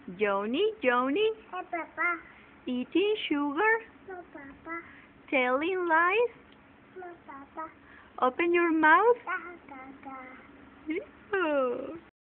Joni, Joni, Hey, Papa. eating sugar, No, Papa. telling lies. No, Papa. Open your mouth. Gaga. Oh.